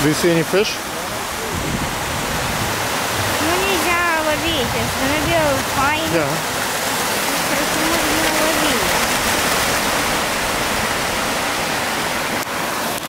Do you see any fish? Ну нельзя ловить, it's gonna be fine. Yeah.